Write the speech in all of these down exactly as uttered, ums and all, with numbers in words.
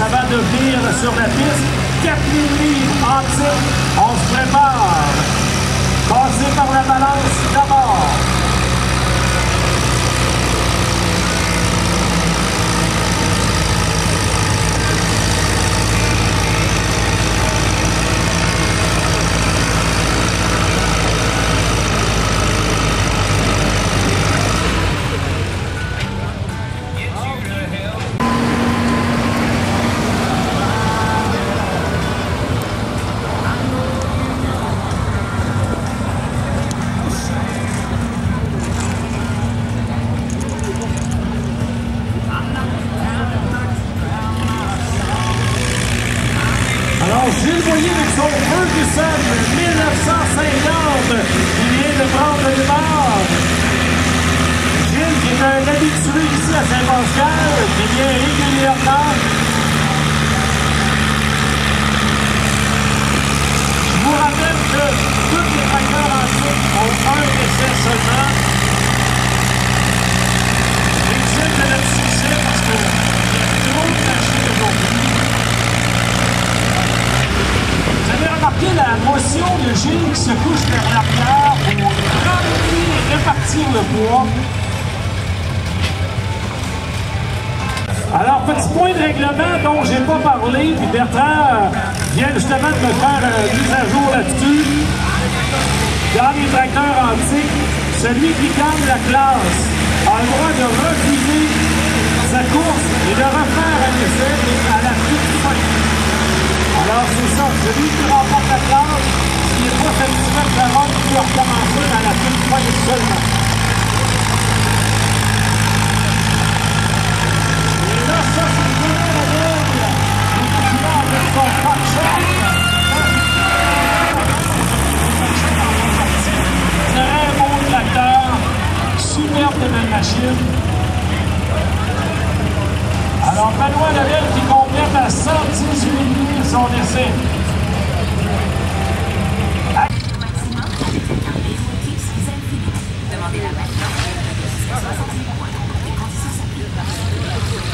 avant de venir sur la piste. quatre mille livres antiques, on se prépare. Passez par la balance d'abord. Gilles Boyer avec son Ferguson mille neuf cent cinquante qui vient de prendre le départ. Gilles qui est un habitué ici à Saint-Pascal, qui vient régulièrement. Je vous rappelle que tous les tracteurs antiques ont un essai seulement. L'exemple de notre succès parce que il y a trop de machines aujourd'hui. Vous avez remarqué la motion de Gilles qui se couche vers l'arrière pour remplir et répartir le poids. Alors, petit point de règlement dont je n'ai pas parlé, puis Bertrand vient justement de me faire une mise à jour là-dessus. Dans les tracteurs antiques, celui qui gagne la classe a le droit de refuser sa course et de refaire un essai à la toute fin. Alors c'est ça, celui qui remporte la classe, s'il n'est pas satisfait de la ronde, il peut recommencer à la toute fin seulement. Et là, ça, c'est le premier à règle. Il est avec son pare-choc. Très bon tracteur, superbe de belle machine. Alors, Benoît Lebel qui complète à cent dix-huit mille son essai. Demandez la maintenant. soixante-dix points. Les conditions s'appliquent.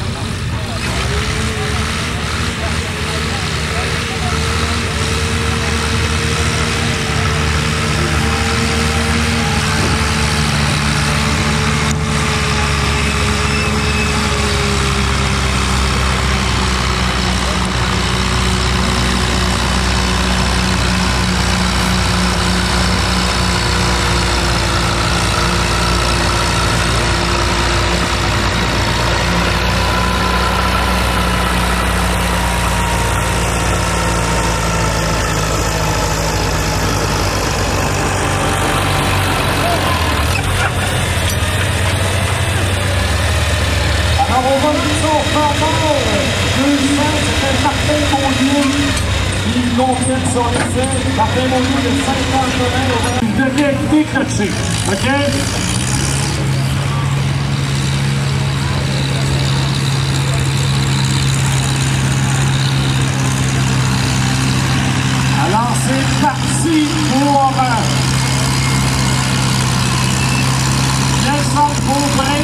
Complète son essai, Martin Beaulieu de cinquante-neuf, il devait décrocher. OK? Alors, c'est parti pour Nelson Beaubrin.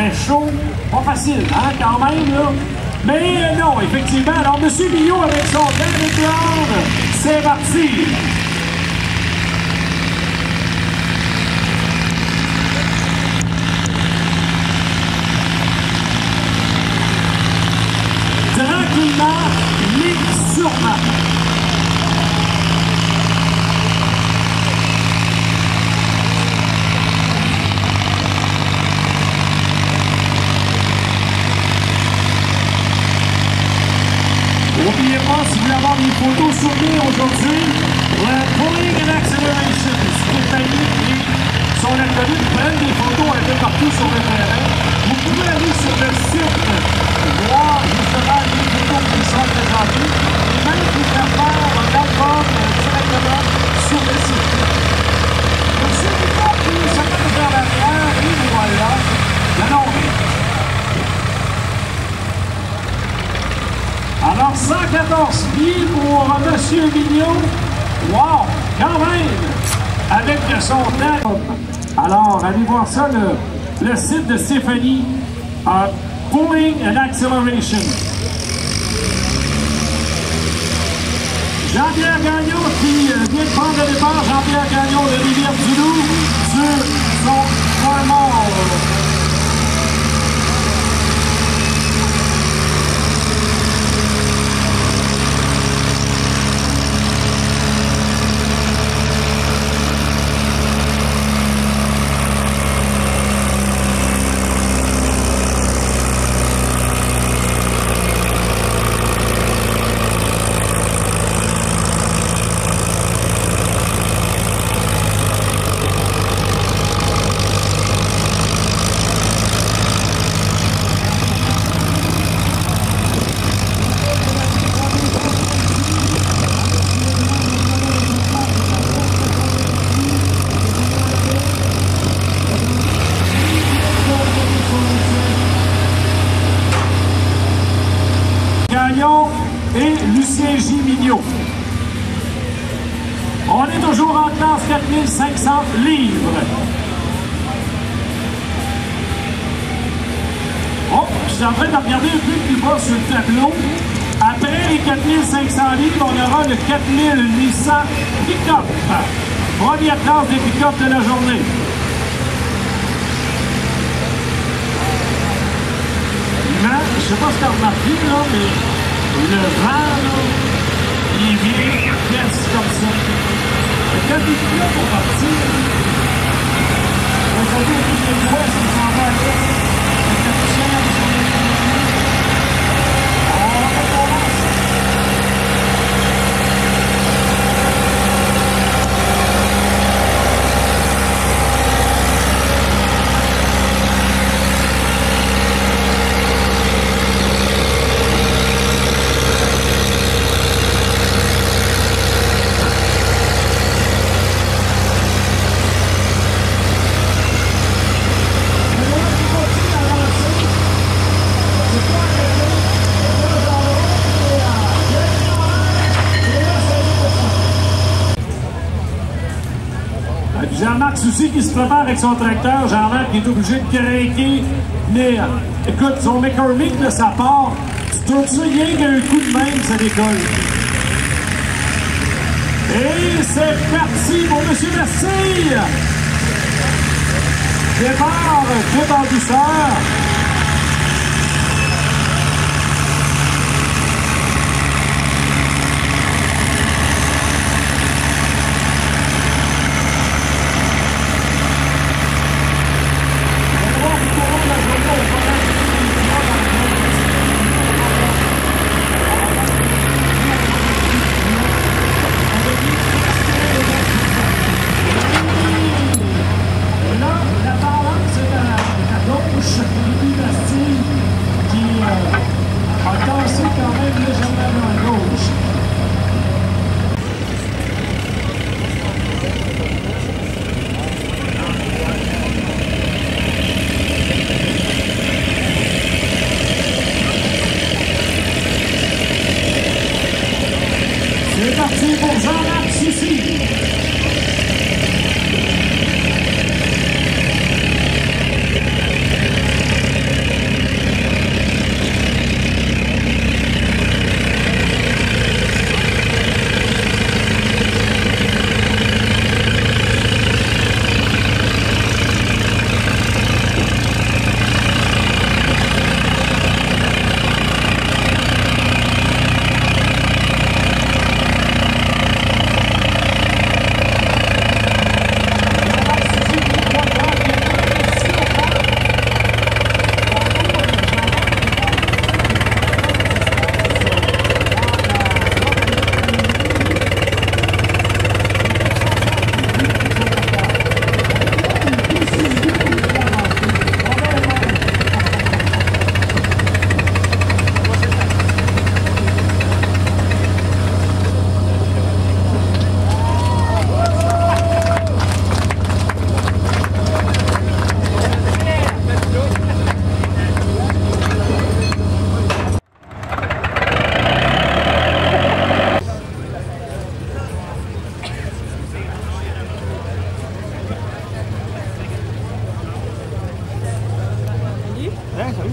très chaud. Pas facile, hein, quand même, là. Mais non, effectivement. Alors, M. Mignot avec son Danny Brown, c'est parti. Tranquillement, mais sûrement. N'oubliez pas, si vous voulez avoir des photos souvenirs aujourd'hui, le Pulling and Acceleration, Stéphanie et son acolyte prennent des photos un peu partout sur le terrain. Vous pouvez aller sur le site, voir justement les photos qui sont présentées, et même vous faire faire un album directement sur le site. Donc, ceux qui font plus, ça va vers l'arrière, et voilà, la longue. Alors, cent quatorze pieds pour M. Mignot. Wow! Quand même! Avec son temps. Alors, allez voir ça, le, le site de Stéphanie. Uh, Pulling and Acceleration. Jean-Pierre Gagnon qui euh, vient de prendre le départ. Jean-Pierre Gagnon de Rivière-du-Loup sur son point mort. Et Lucien J. Mignot. On est toujours en classe quatre mille cinq cents livres. Oh, je suis en train de regarder un peu plus bas sur le tableau. Après les quatre mille cinq cents livres, on aura le quatre mille huit cents pick-up. Première classe des pick-up de la journée. Mais, je ne sais pas ce que tu as remarqué, là, mais le vent, là, il vient presque comme ça. Et quand il est là pour partir, on va dire que les doigts, ça s'en va à l'est. Le capuchon, on recommence. Jean-Marc Soucy qui se prépare avec son tracteur. Jean-Marc qui est obligé de craquer. Mais euh, écoute, son McCormick, là, ça part. Tu tournes ça rien qu'un coup de même, ça décolle. Et c'est parti pour M. Mercier. Départ, tout en douceur. Là, la balance est à, à gauche.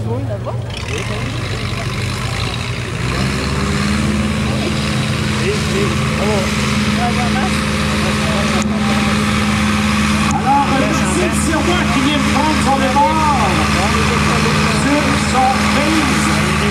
Oui, là-bas. Alors, c'est Sirois qui vient de prendre son départ sur son base.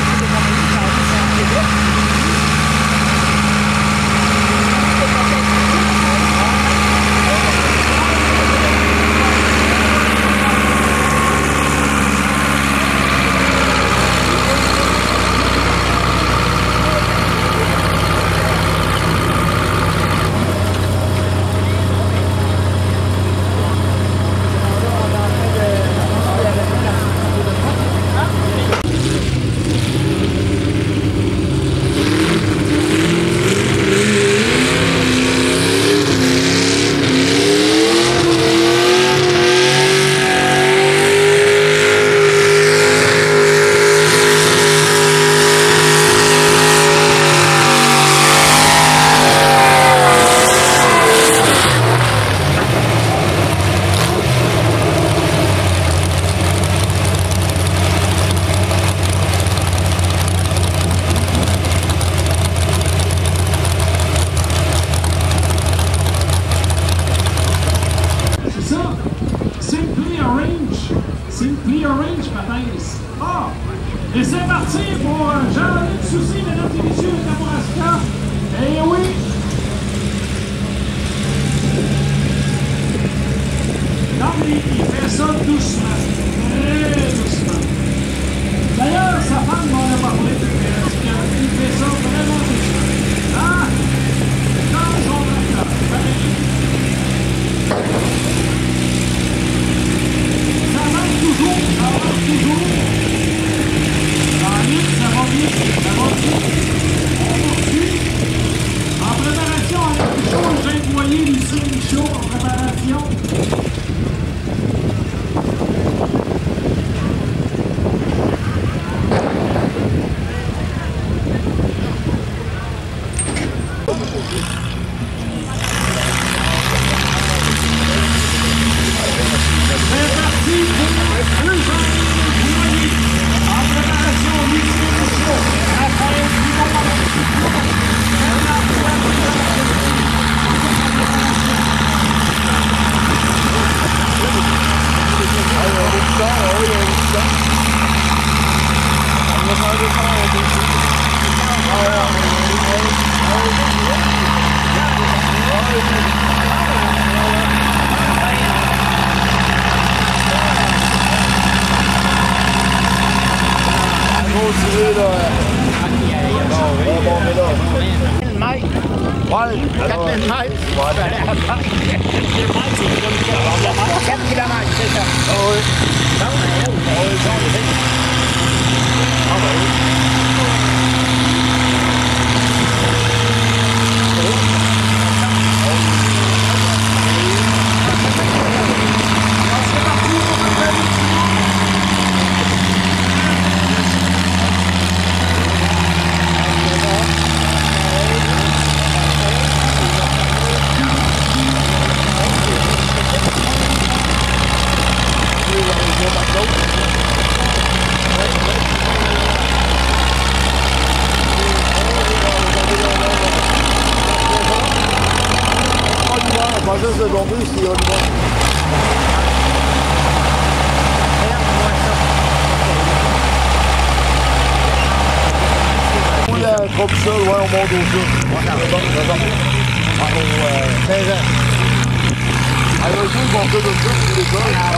Simply Orange, Patrice. Ah! Et c'est parti pour Jean-Luc Soucy, mesdames et messieurs, de Kamouraska. Eh oui! Non, mais il fait ça doucement. Très doucement. D'ailleurs, sa femme m'en a parlé. Il fait ça vraiment doucement. Ah! Dans son acteur. Ça marche toujours, ça marche toujours. En ligne, ça va bien, ça va bien. On poursuit. En préparation, on a plus chaud, j'ai envoyé Lucien Michaud en préparation. Trop seul, ouais, on monte au jeu. C'est bon, c'est bon. Ah, au quinze ans. Ah, le jour, ils vont faire de ça, c'est l'école. Ah,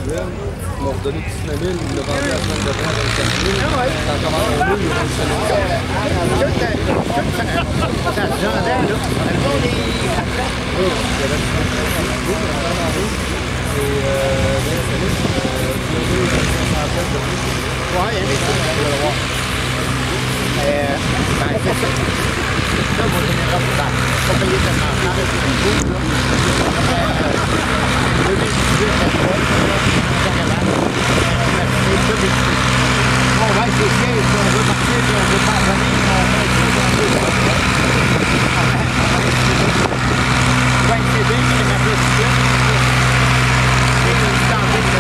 Ils m'ont redonné dix-neuf mille, ils l'ont vendu la semaine d'après à vingt-quatre mille. Ah ouais? Ça a commandé en ligne, ils ont une semaine. Ça se vendait, là. Elles font des... Oui, il y avait une semaine. Et euh, vingt-cinq mille, deux cent cinquante de plus. Ouais, il y a des choses. Je vais le voir. Euh, ben, c'est ça. Ça, moi, je n'ai pas pas payé tellement cher avec le coup, là. deux mille dix-huit, ça se voit. Bon, ouais, c'est bien, si on veut partir, si on veut pas revenir, on fait tout ce qu'on veut. Ouais, c'est bien, c'est ma position. C'est une tendue de...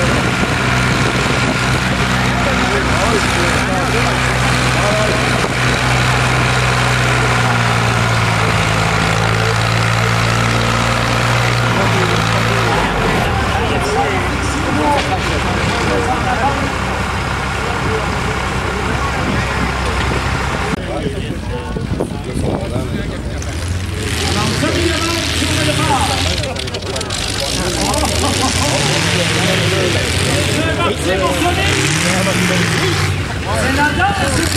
C'est mon soleil! C'est la danse!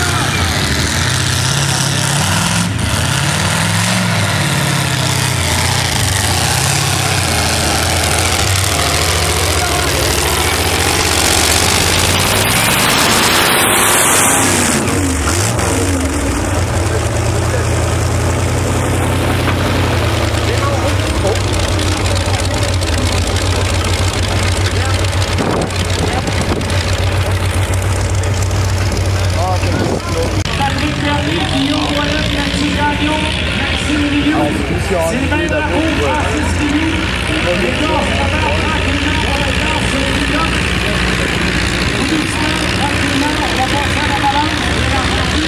Sylvain Laroux, Francis Guillou, les gars, on va tranquillement pour les gars sur le pilote. Tout doucement, tranquillement, on va passer à la balance, on est en partie.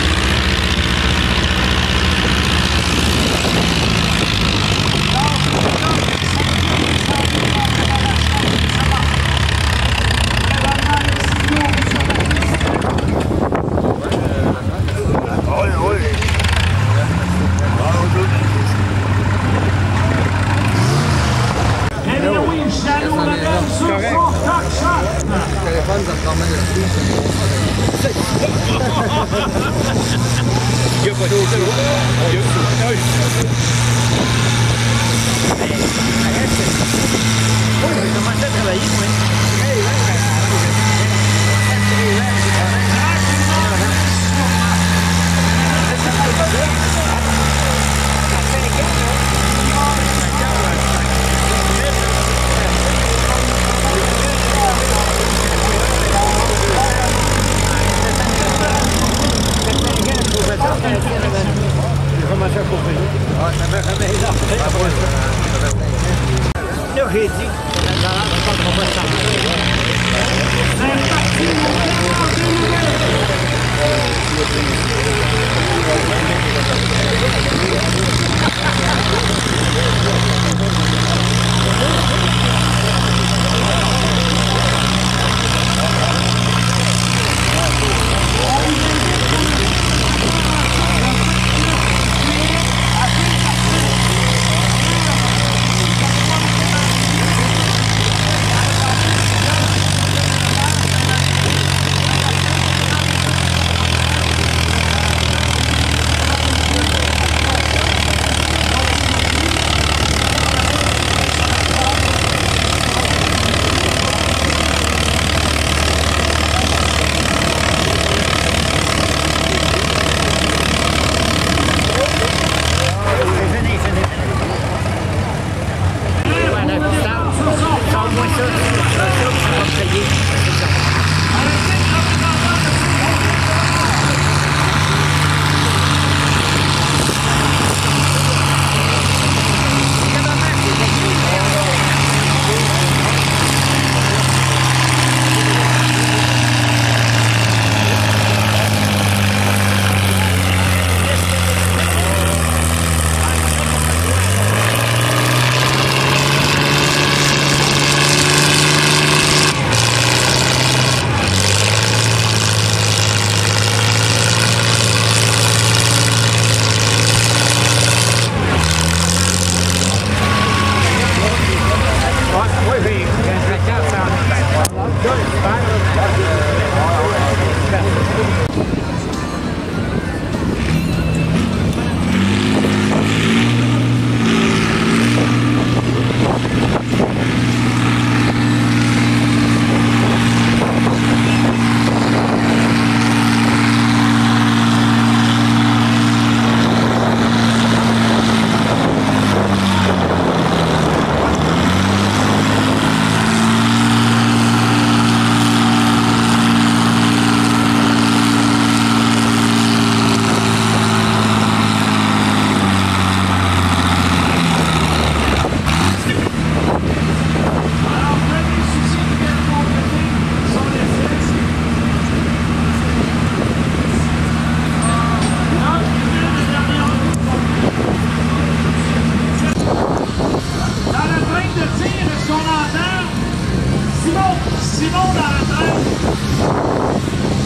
téléphone, ça te ramène le prix. Il n'y a pas d'autre. Il y a J'ai commencé à travailler, moi. Là, j'ai dit, la valeur ne pas trop ça. C'est parti, Simon dans la traîne.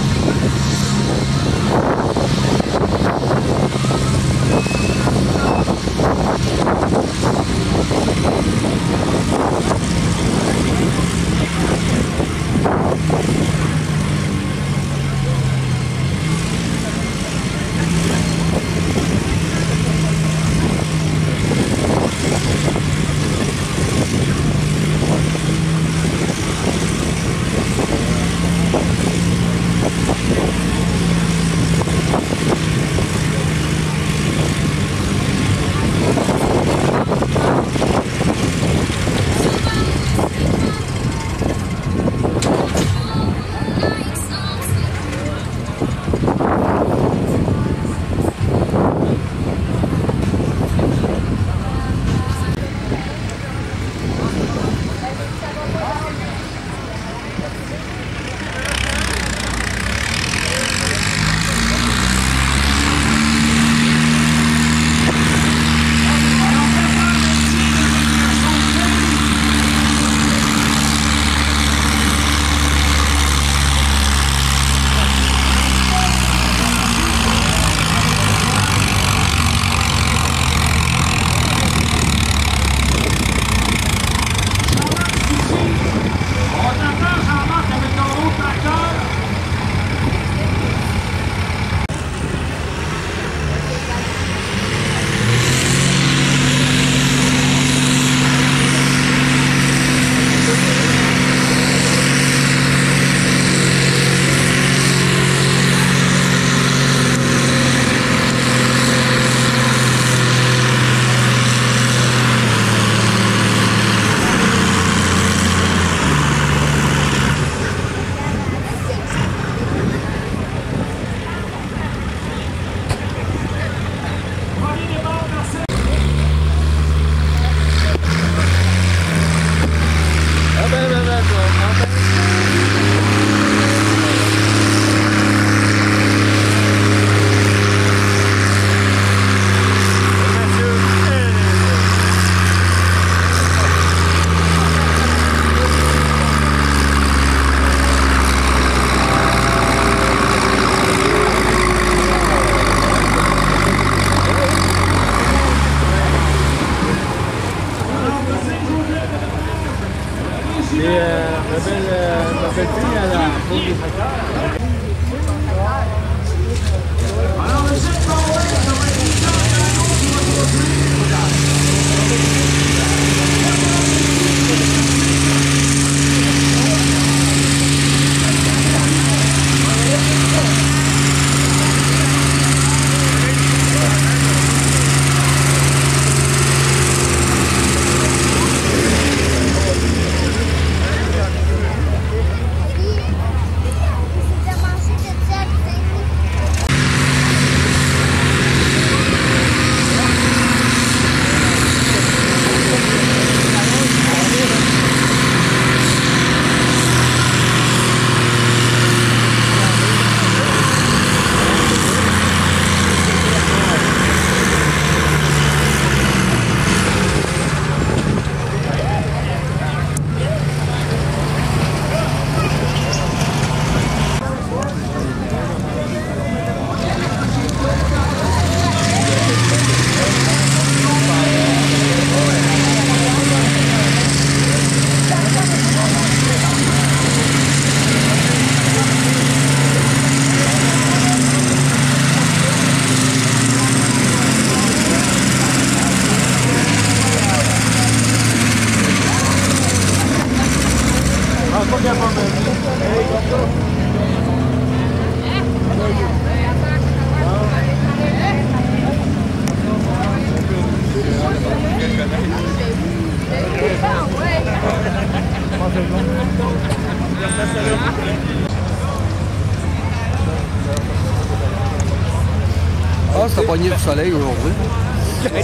Ah, c'est pogné du soleil aujourd'hui. C'est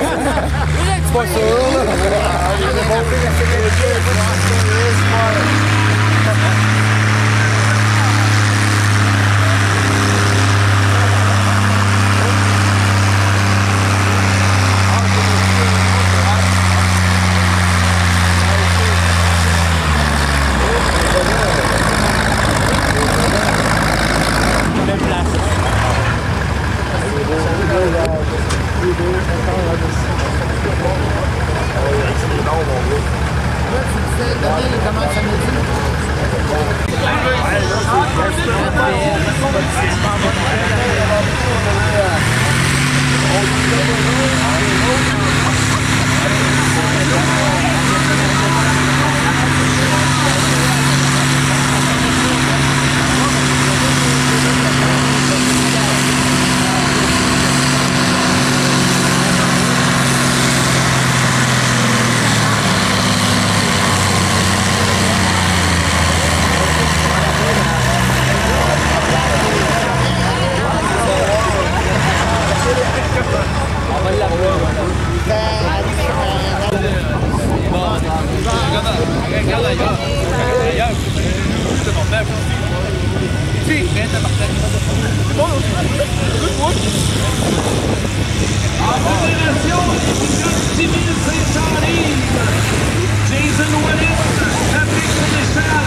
pas sûr, là. En fédération, six mille cinq cents livres. Jason Wallis, Patrick Sénéchal.